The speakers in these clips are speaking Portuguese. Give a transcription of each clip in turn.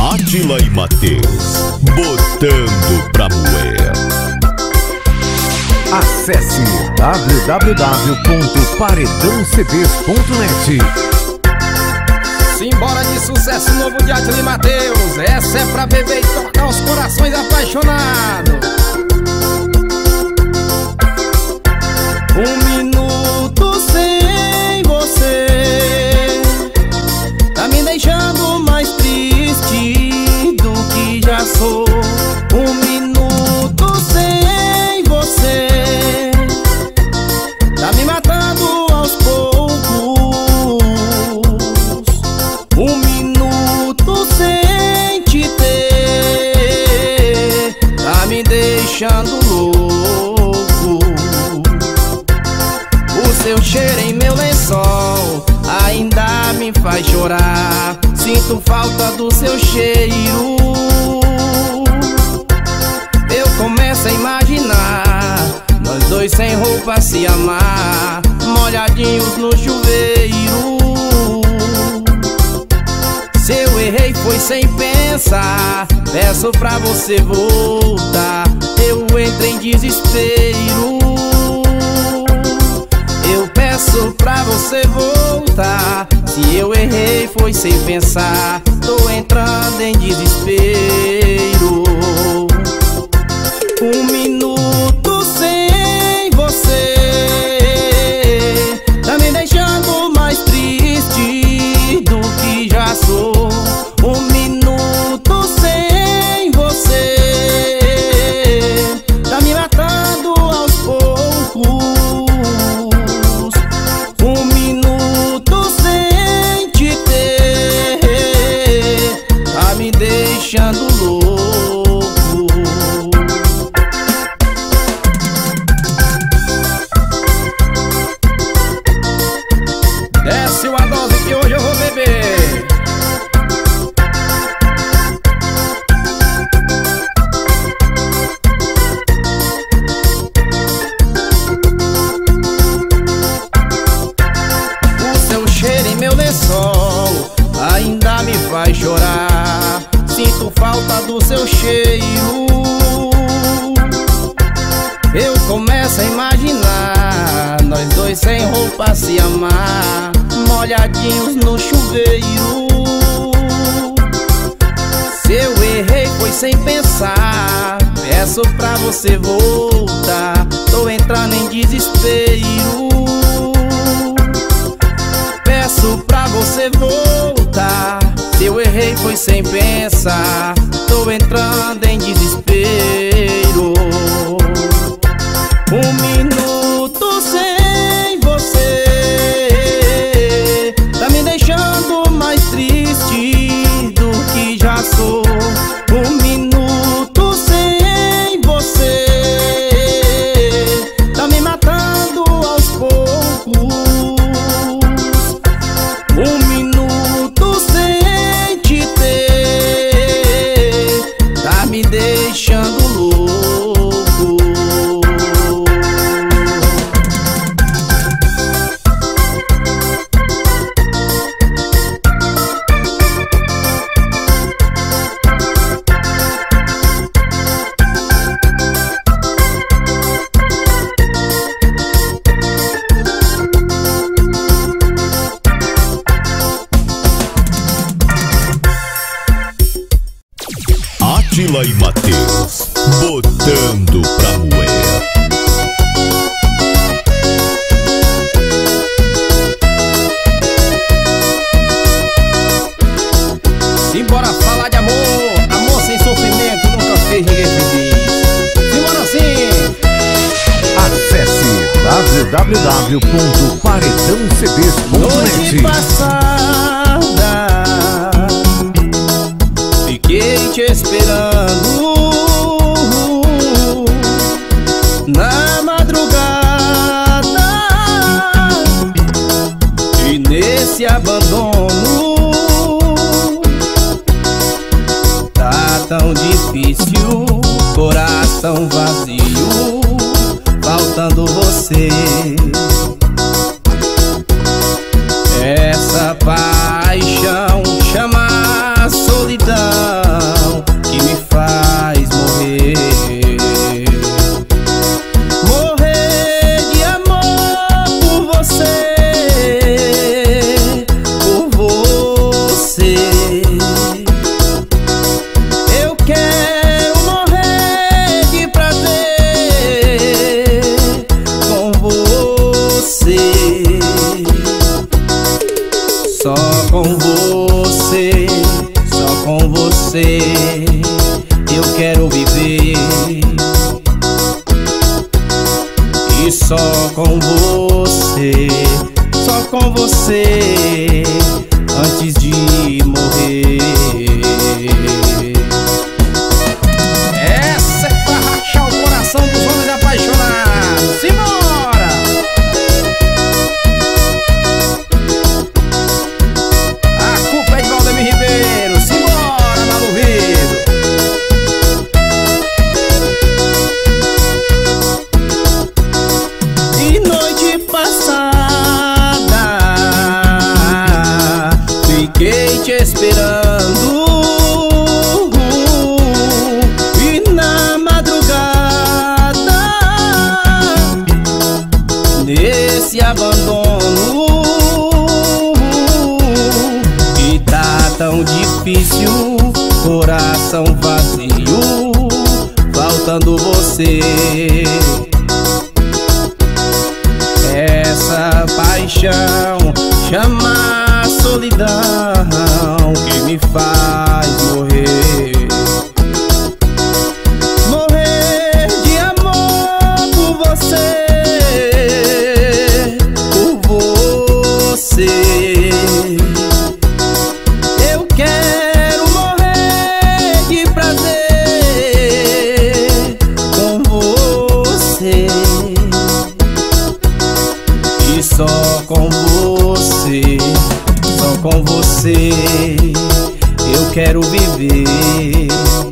Átila e Matheus, botando pra moer. Acesse www.paredãocds.net. Simbora de sucesso novo de Átila e Matheus. Essa é pra beber e tocar os corações apaixonados. Um minuto sem você tá me deixando mais triste do que já sou. Um minuto sem você tá me matando aos poucos. Um minuto sem te ter tá me deixando louco. Seu cheiro em meu lençol ainda me faz chorar. Sinto falta do seu cheiro. Eu começo a imaginar nós dois sem roupa se amar, molhadinhos no chuveiro. Se eu errei foi sem pensar, peço pra você voltar. Eu entro em desespero. Eu peço pra você voltar. Se eu errei foi sem pensar, tô entrando em desespero. Um minuto sem você tá me deixando mais triste do que já sou. Um minuto sem você tá me matando aos poucos. Deixando louco. Desce uma dose que hoje eu vou beber. O seu cheiro em meu lençol ainda me faz chorar. Sinto falta do seu cheiro. Eu começo a imaginar nós dois sem roupa se amar, molhadinhos no chuveiro. Se eu errei foi sem pensar, peço pra você voltar. Tô entrando em desespero. Peço pra você voltar. Se eu errei foi sem pensar, tô entrando em desespero. Um minuto sem você tá me deixando mais triste do que já sou. Um minuto sem você tá me matando aos poucos. Um minuto sem te ter tá me deixando louco. Átila e Matheus, botando pra moer. Simbora falar de amor. Amor sem sofrimento nunca fez ninguém feliz. Simbora sim. Acesse www.paredãocds.net. Noite passada fiquei te esperando. Na madrugada e nesse abandono tá tão difícil, coração vazio, faltando você. Essa paixão chama solidão. você, só com você eu quero viver. E só com você, só com você, antes de morrer. Essa é pra rachar o coração dos homens apaixonados. Simbora! A culpa é de Valdemir Ribeiro. Simbora, Maluvido! E noite passada fiquei te esperando, e na madrugada, nesse abandono, e tá tão difícil, coração vazio, faltando você. Essa paixão chama solidão que me faz morrer. Morrer de amor por você, por você. Eu quero morrer de prazer com você. E só com você, só com você eu quero viver.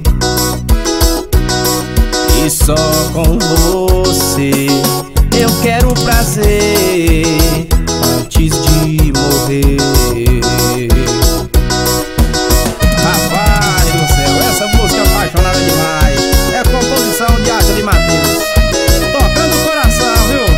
E só com você eu quero prazer antes de morrer. Rapaz do céu, essa música é apaixonada demais. É composição de Átila e Matheus, tocando o coração, viu?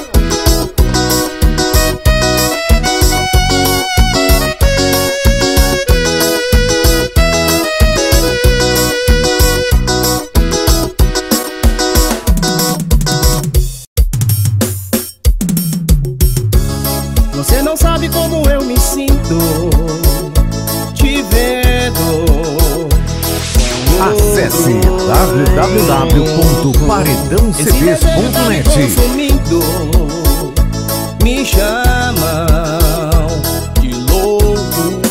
Você não sabe como eu me sinto te vendo. Acesse www.paredãocds.net. Consumindo, me chamam de louco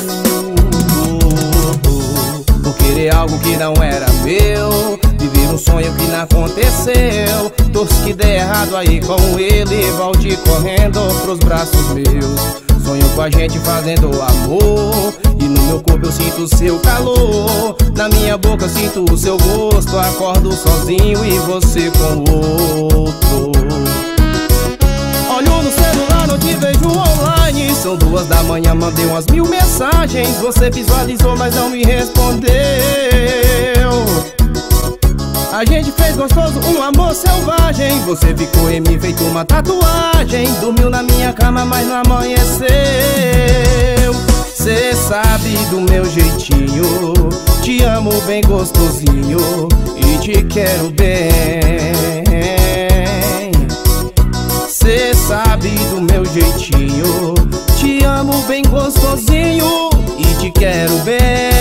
por querer algo que não era meu, viver um sonho que não aconteceu. Torço que der errado aí com ele, volte correndo pros braços meus. Sonho com a gente fazendo amor, e no meu corpo eu sinto o seu calor. Na minha boca eu sinto o seu gosto, acordo sozinho e você com outro. Olho no celular, não te vejo online. São 2 da manhã, mandei umas 1000 mensagens. Você visualizou, mas não me respondeu. A gente fez gostoso, um amor selvagem. Você ficou em mim feito uma tatuagem. Dormiu na minha cama, mas não amanheceu. Cê sabe do meu jeitinho, te amo bem gostosinho e te quero bem. Cê sabe do meu jeitinho, te amo bem gostosinho e te quero bem.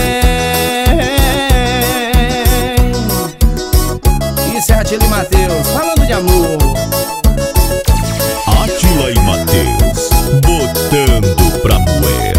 Isso é Átila e Matheus, falando de amor. Átila e Matheus, botando pra moer.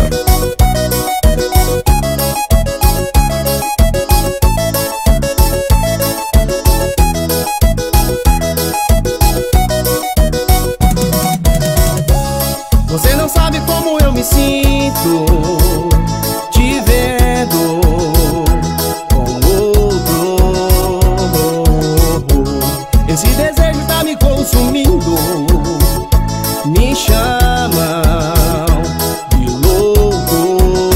Você não sabe como eu me sinto te vendo com outro. Esse desejo tá me consumindo, me chamam de louco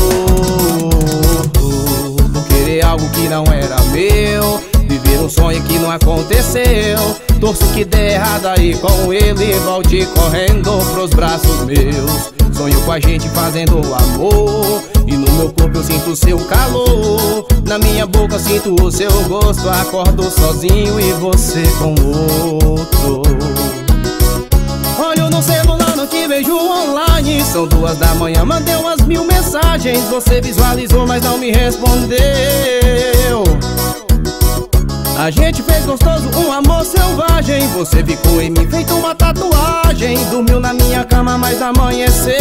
por querer algo que não era meu, viver um sonho que não aconteceu. Torço que der errado aí com ele, volte correndo pros braços meus. Sonho com a gente fazendo amor, e no meu corpo eu sinto o seu calor. Na minha boca sinto o seu gosto, acordo sozinho e você com outro. Olho Olho no celular, não te vejo online. São 2 da manhã, mandei umas 1000 mensagens. Você visualizou, mas não me respondeu. A gente fez gostoso, um amor selvagem. Você ficou em mim feito uma tatuagem. Dormiu na minha cama, mas amanheceu.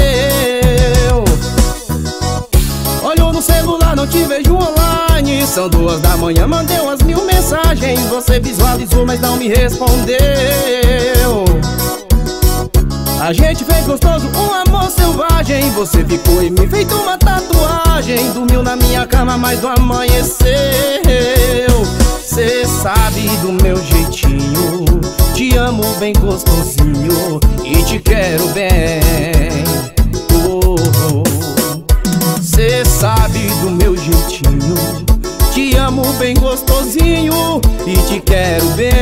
Olho no celular, não te vejo online. São 2 da manhã, mandei umas 1000 mensagens. Você visualizou, mas não me respondeu. A gente fez gostoso, um amor selvagem. Você ficou em mim feito uma tatuagem. Dormiu na minha cama, mas não amanheceu. Cê sabe do meu jeitinho, te amo bem gostosinho e te quero bem. Cê sabe do meu jeitinho, te amo bem gostosinho e te quero bem.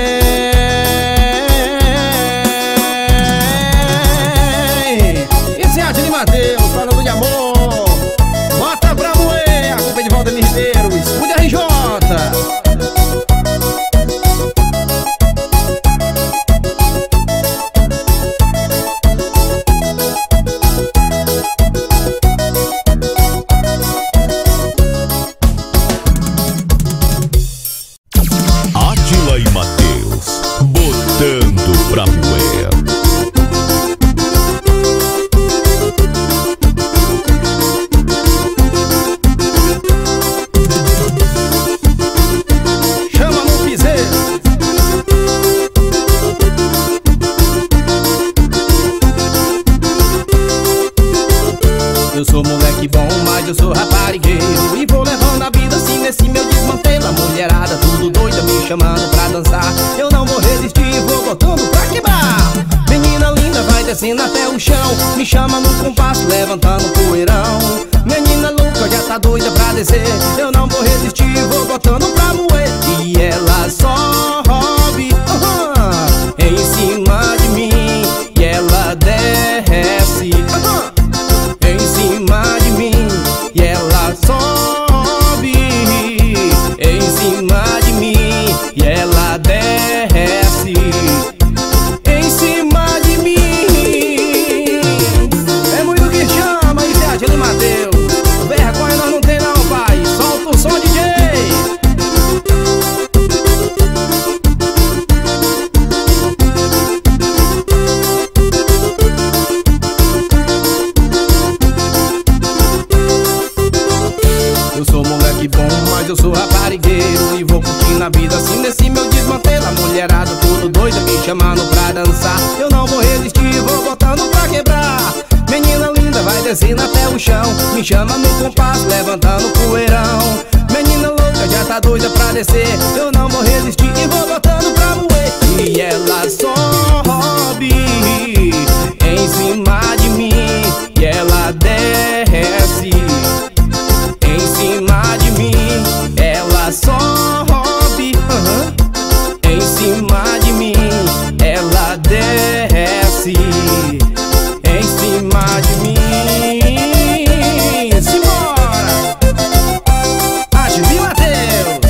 Esse é Adilho Matheus, falando de amor. Bota pra moer, a culpa é de Valdemir Ribeiro, escude RJ. Átila e Matheus, botando pra moer. Chama no piseiro. Eu sou moleque bom, mas eu sou raparigueiro. E vou levando a vida assim nesse meu desmantelo. A mulherada tudo doida me chamando pra dançar. Eu não vou resistir, vou botando pra quebrar. Menina linda vai descendo até o chão, me chama no compasso, levantando poeirão. Menina louca já tá doida pra descer. Eu não vou resistir, vou botando pra moer. E ela sobe em cima de mim, e ela desce em cima de mim, e ela sobe em cima de mim, e ela desce em cima de mim. É muito que chama, isso é Adilho Matheus. Vergonha nós não tem não, pai. Solta o som, DJ. Eu sou moleque bom, mas eu sou raparigueiro. E vou curtir na vida assim nesse meu desmantelo. A mulherada tudo doida me chamando pra dançar. Eu não vou resistir, vou botando pra quebrar. Menina linda vai descendo até o chão, me chama no compasso, levantando poeirão. Menina louca já tá doida pra descer. Eu não vou resistir e vou botando pra moer. E ela sobe em cima de mim, e ela desce em cima de mim, ela sobe em cima de mim, ela desce em cima de mim. Simbora! Adilho Matheus.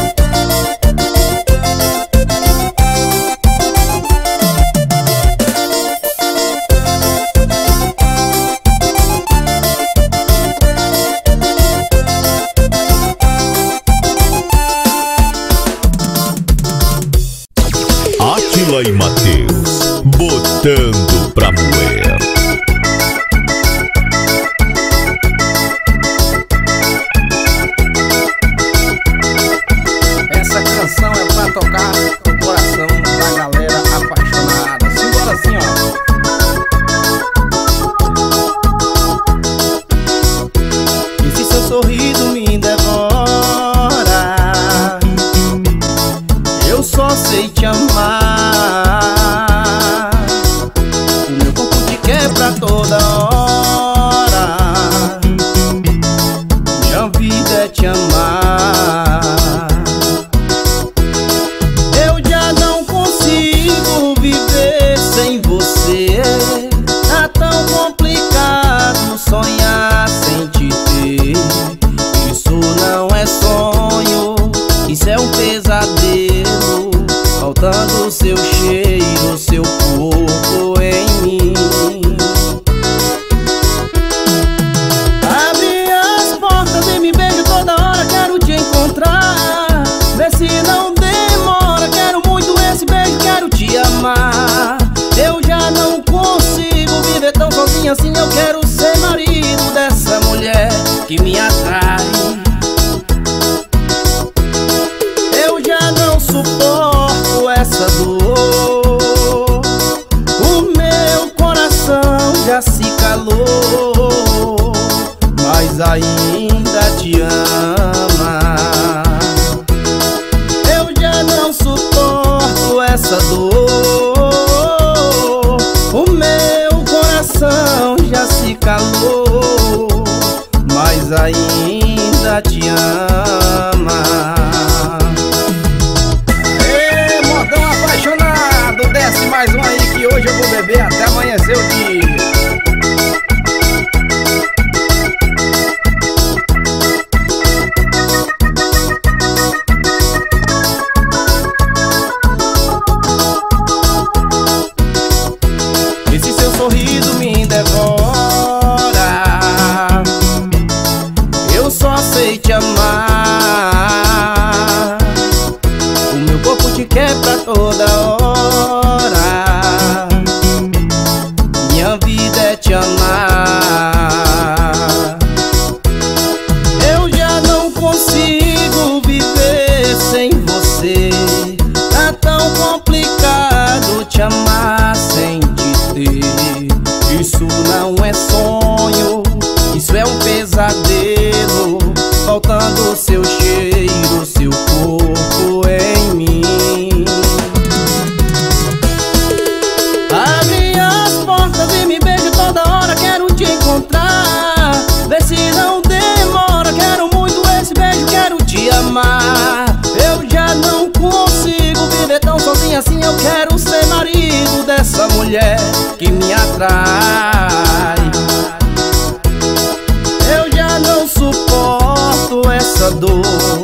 Átila e Matheus, botando pra moer. Essa canção é pra tocar no coração da galera apaixonada. Simbora assim, ó. E se seu sorriso me devora, eu só sei te amar. O meu corpo te quer pra toda hora. Minha vida é te amar. Eu já não consigo viver sem você. Tá tão complicado sonhar sem te ter. Isso não é sonho, isso é um pesadelo. Faltando seu cheiro, seu corpo em mim. sozinho assim, eu quero ser marido dessa mulher que me atrai. Eu já não suporto essa dor, o meu coração já se calou, mas ainda te ama. Eu já não suporto essa dor, o meu coração já se calou, mas ainda te ama. Ê, modão apaixonado, desce mais um aí que hoje eu vou beber até amanhecer o dia. Esse seu sorriso me devora, eu só sei te amar. O meu corpo te quer pra toda hora, minha vida é te amar. Eu já não consigo viver sem você, tá tão complicado te amar sem te ter. Isso não é sonho, isso é um pesadelo, faltando seu cheiro, seu corpo em mim. Abre as portas e me beija toda hora, quero te encontrar. Vê se não demora, quero muito esse beijo, quero te amar. Eu já não consigo viver tão sozinho assim, eu quero ser marido dessa mulher que me atrai. Eu já não suporto essa dor,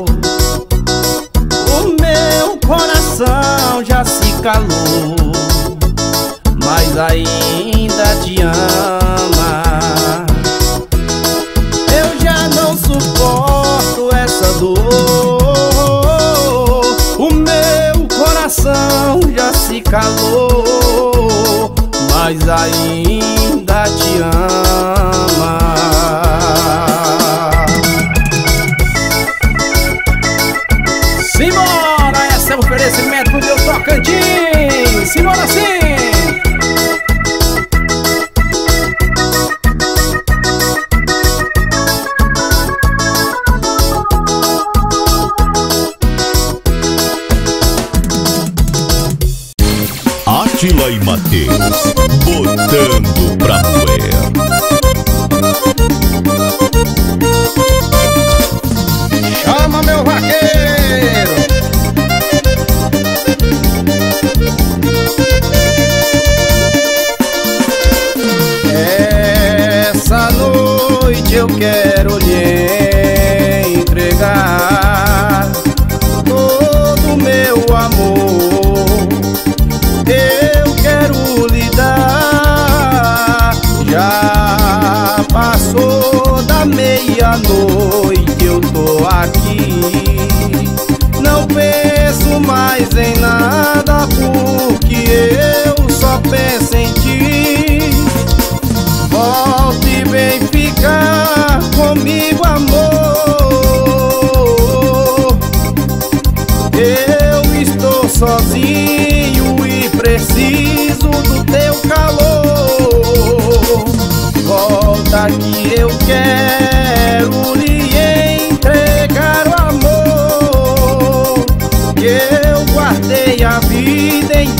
o meu coração já se calou, mas ainda te ama. Eu já não suporto essa dor, o meu coração já se calou, mas ainda te ama. Simbora, esse é o oferecimento do meu Tocantins. Simbora sim! Átila e Matheus, botando pra moer. Chama meu vaqueiro! Essa noite eu quero lhe entregar todo o meu amor. Eu quero lhe dar. Já passou da meia-noite, eu tô aqui. Não penso mais em nada, porque eu só penso em ti. Volte e vem ficar comigo, amor. Eu estou sozinho e preciso do teu calor. Volta que eu quero lhe entregar o amor que eu guardei a vida inteira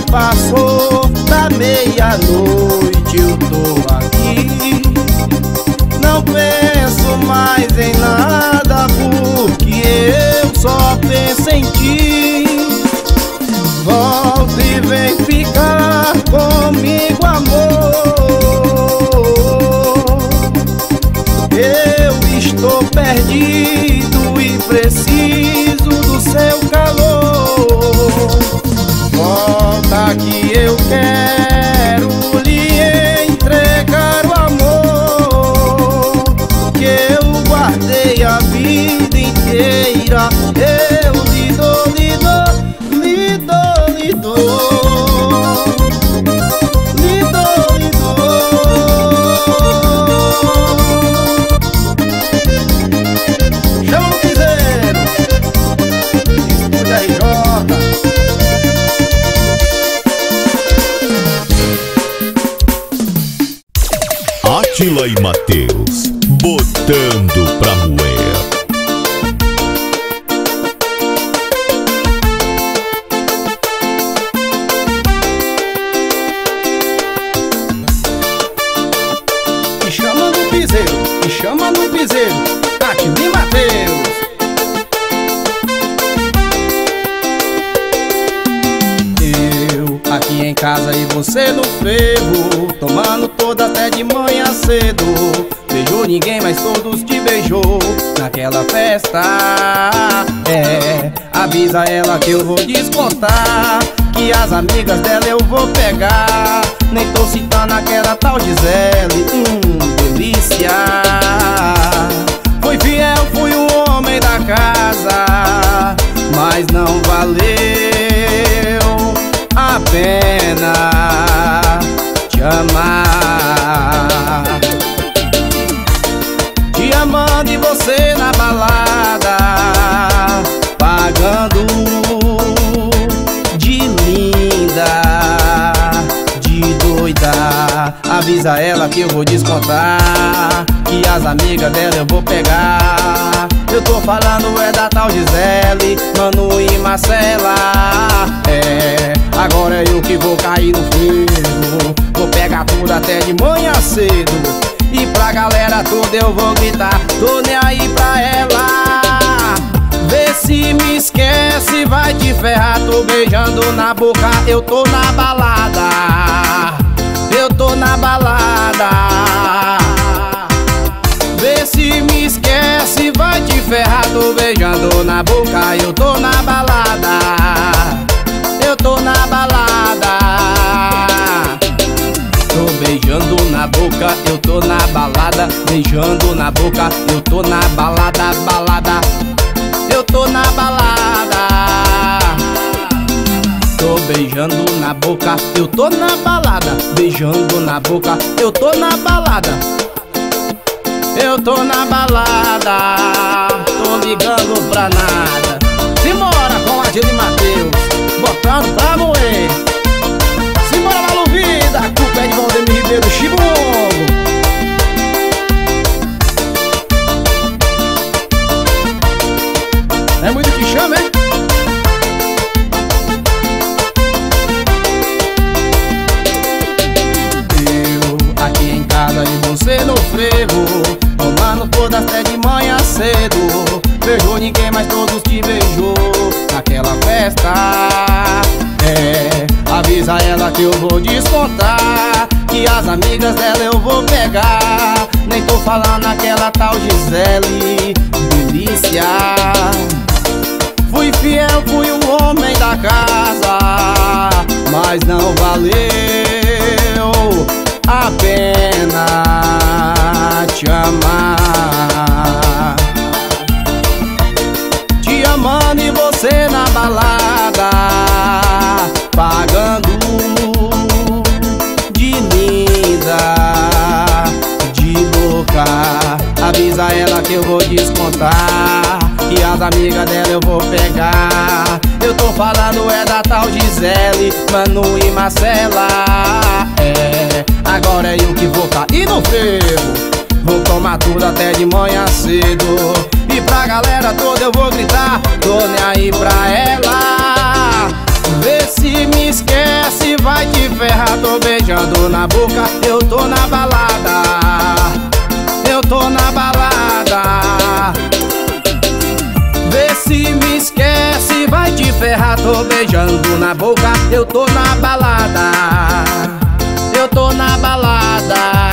passou da meia-noite, eu tô aqui. Não penso mais em nada, porque eu só penso em ti. Volta e vem ficar comigo, amor. Eu estou perdido e preciso do seu calor. Volta que eu quero lhe entregar o amor que eu guardei a vida inteira. Eu lhe dou, lhe dou, lhe dou, lhe dou, lhe dou, lhe dou. Chama o piseiro, escuta aí, Jota. Átila e Mateus, botando pra moer. Me chama no piseiro, me chama no piseiro, Átila e Mateus. Eu aqui em casa e você no frevo, tomando toda até de manhã cedo. Beijou ninguém, mas todos te beijou naquela festa. Avisa ela que eu vou descontar, que as amigas dela eu vou pegar. Nem tô citando aquela tal Gisele, delícia. Fui fiel, fui o homem da casa, mas não valeu a pena te amar. Te amando e você na balada, pagando de linda, de doida. Avisa ela que eu vou descontar, que as amigas dela eu vou pegar. Eu tô falando é da tal Gisele, Manu e Marcela. Agora é eu que vou cair no fervo, vou pegar tudo até de manhã cedo. E pra galera toda eu vou gritar, tô nem aí pra ela. Vê se me esquece, vai te ferrar. Tô beijando na boca, eu tô na balada, eu tô na balada. Vê se me esquece, vai te ferrar. Tô beijando na boca, eu tô na balada, eu tô na balada. Tô beijando na boca, eu tô na balada. Beijando na boca, eu tô na balada, balada. Eu tô na balada. Tô beijando na boca, eu tô na balada. Beijando na boca, eu tô na balada. Eu tô na balada, tô ligando pra nada. Simbora com Átila e Mateus, botando pra moer. Simbora Malu Vida, a culpa é de Valdemir Ribeiro, Chibongo. É muito que chama, hein? Eu aqui em casa e você no frevo, tomando todas até de manhã cedo. Beijou ninguém, mas todos te beijou naquela festa. Avisa ela que eu vou descontar, que as amigas dela eu vou pegar. Nem tô falando aquela tal Gisele, delícia. Fui fiel, fui o homem da casa, mas não valeu a pena te amar. Te amando e você na balada, pagando de linda, de louca. Avisa ela que eu vou descontar, que as amigas dela eu vou pegar. Eu tô falando é da tal Gisele, Manu e Marcela. Agora é eu que vou cair no frevo, vou tomar tudo até de manhã cedo. E pra galera toda eu vou gritar, tô nem aí pra ela. Vê se me esquece, beijando na boca, eu tô na balada, eu tô na balada. Vê se me esquece, vai te ferrar. Tô beijando na boca, eu tô na balada, eu tô na balada.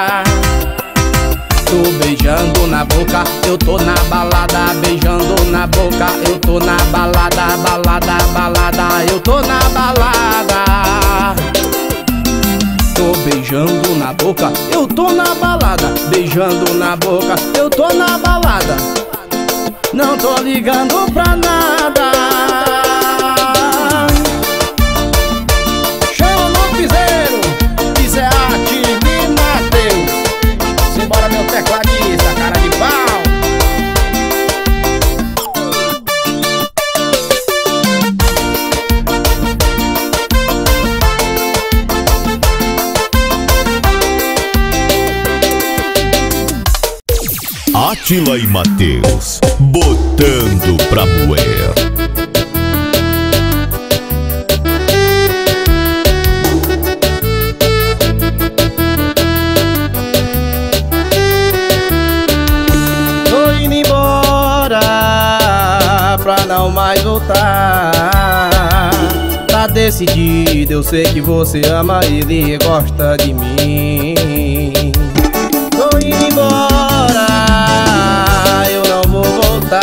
Tô beijando na boca, eu tô na balada, beijando na boca, eu tô na balada, balada, balada, eu tô na balada. Tô beijando na boca, eu tô na balada, beijando na boca, eu tô na balada. Não tô ligando pra nada. Chama no piseiro, isso é arte de Mateus. Simbora meu tecladista, cara de pau. Átila e Mateus, botando pra moer. Tô indo embora pra não mais voltar. Tá decidido, eu sei que você ama ele e gosta de mim. Tô indo embora, eu não vou voltar.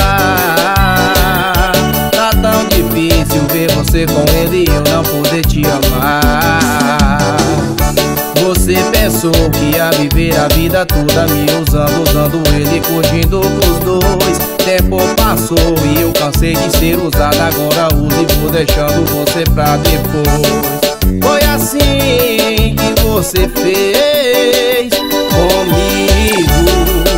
Tá tão difícil ver você com ele e eu não poder te amar. Você pensou que ia viver a vida toda me usando, usando ele, curtindo os dois. Tempo passou e eu cansei de ser usado, agora uso e vou deixando você pra depois. Foi assim que você fez comigo.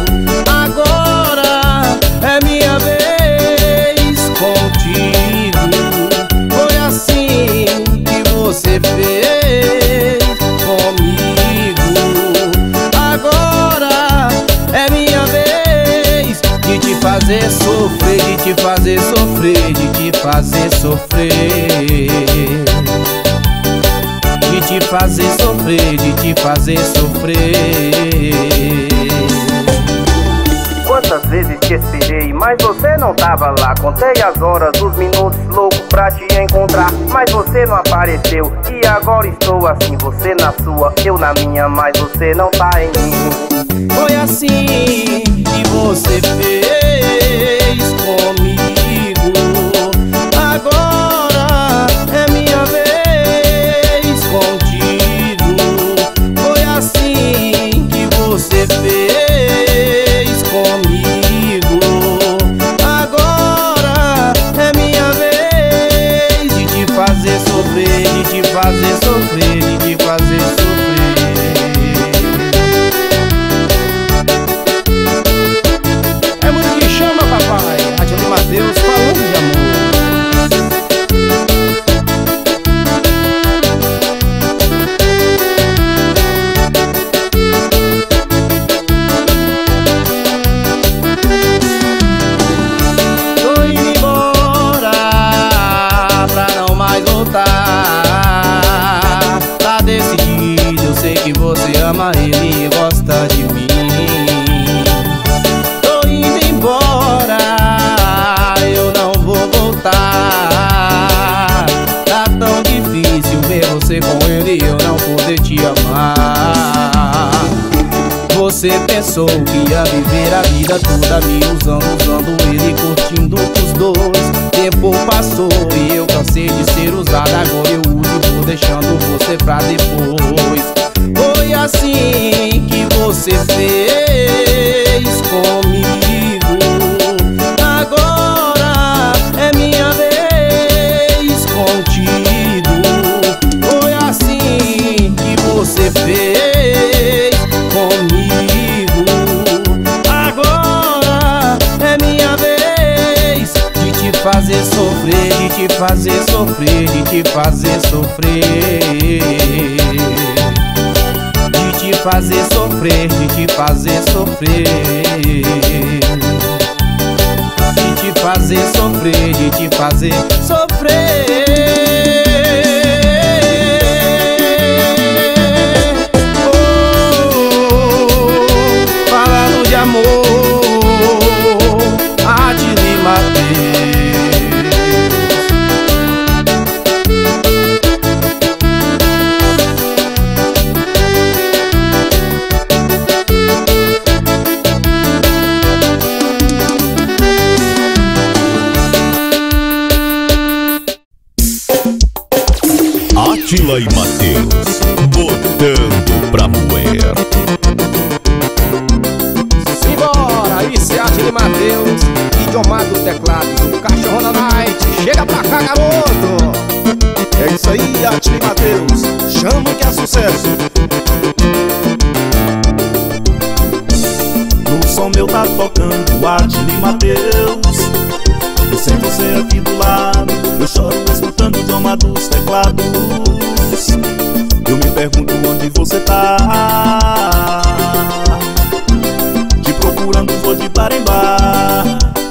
Agora é minha vez contigo. Foi assim que você fez comigo. Agora é minha vez de te fazer sofrer, de te fazer sofrer, de te fazer sofrer. De te fazer sofrer, de te fazer sofrer. Quantas vezes te esperei, mas você não tava lá. Contei as horas, os minutos, louco pra te encontrar, mas você não apareceu. E agora estou assim, você na sua, eu na minha, mas você não tá em mim. Foi assim que você fez comigo. Agora é minha vez contigo. Foi assim que você fez comigo. Agora é minha vez de te fazer sofrer, de te fazer sofrer, de te fazer sofrer. É muito que chama, papai. Átila e Mateus falando de amor. Tá decidido, eu sei que você ama ele e gosta de mim. Tô indo embora, eu não vou voltar. Tá tão difícil ver você com ele e eu não poder te amar. Você pensou que ia viver a vida toda me usando, usando ele, curtindo os dois. Tempo passou e eu cansei de ser usado, agora eu uso e vou deixando você pra depois. Foi assim que você fez comigo. Agora é minha vez contigo. Foi assim que você fez comigo. Agora é minha vez de te fazer sofrer, de te fazer sofrer, de te fazer sofrer. De te fazer sofrer, de te fazer sofrer. De te fazer sofrer, de te fazer sofrer. Átila e Matheus, botando pra moer. Simbora, isso é Átila e Matheus, idioma dos teclados, o Cachorro da Night. Chega pra cá, garoto. É isso aí, Átila e Matheus, chama que é sucesso. No som meu tá tocando Átila e Matheus. E sem você aqui do lado, eu choro escutando o idioma dos teclados. Eu me pergunto onde você tá, te procurando vou de bar em bar.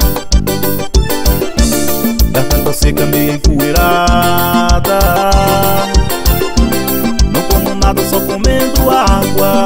Garganta seca meio empoeirada, não como nada, só comendo água.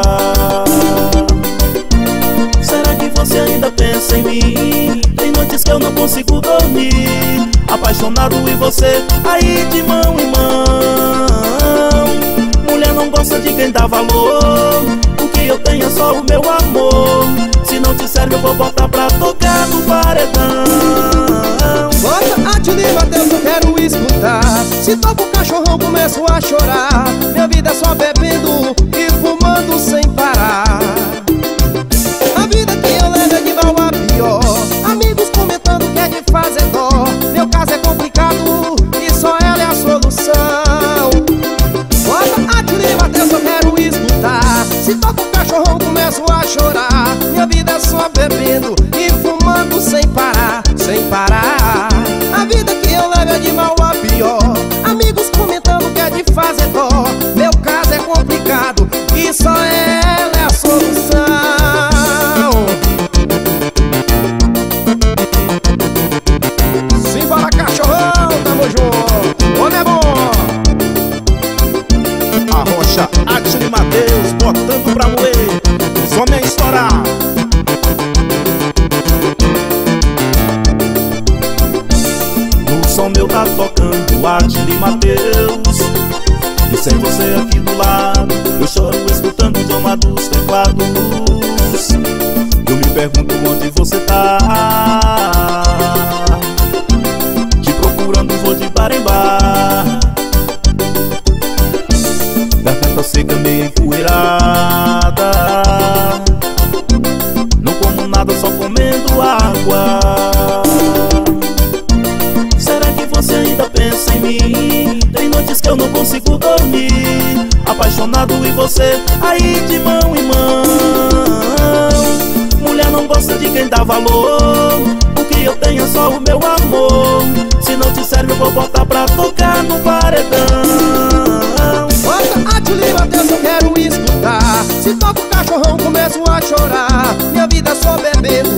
Será que você ainda pensa em mim? Tem noites que eu não consigo dormir, apaixonado e você aí de mão em mão. Mulher não gosta de quem dá valor, o que eu tenho é só o meu amor. Se não te serve eu vou botar pra tocar no paredão. Bota Átila e Matheus, eu quero escutar. Se toca o cachorrão começo a chorar. Minha vida é só bebendo e fumando sem parar. A vida que eu levo é de mal a pior, amigos comentando que é de fazer dó. Meu caso é complicado e só ela é a solução. Bota Átila e Matheus, eu quero escutar. Se toca o cachorrão começo a chorar. Minha vida é só bebendo e fumando sem parar, sem parar. A vida que eu levo é de mal a pior, amigos comentando que é de fazer dó. Meu caso é complicado e só ela é a solução. Simbora, cachorrão, tamo junto, homem é bom. Arrocha, Átila e Matheus, botando pra moer, só me estourar. No som meu tá tocando Átila e Matheus. E sem você aqui do lado, eu choro escutando o idioma dos teclados. Eu me pergunto onde você tá, te procurando vou de bar em bar. Garganta seca meio empoeirada, não como nada, só comendo água. Será que você ainda pensa em mim? Tem noites que eu não consigo dormir, apaixonado e você aí de mão em mão. Mulher não gosta de quem dá valor, o que eu tenho é só o meu amor. Se não te serve eu vou botar pra tocar no paredão. Bota Átila e Matheus, eu quero escutar. Se toca o cachorrão começo a chorar. Minha vida é só bebendo